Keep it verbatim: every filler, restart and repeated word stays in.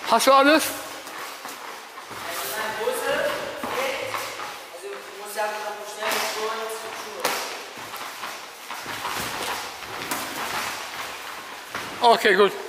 Hast du alles? Also meine Hose geht. Also ich muss ja noch bestellen, Schuhe und Schuhe. Okay, gut.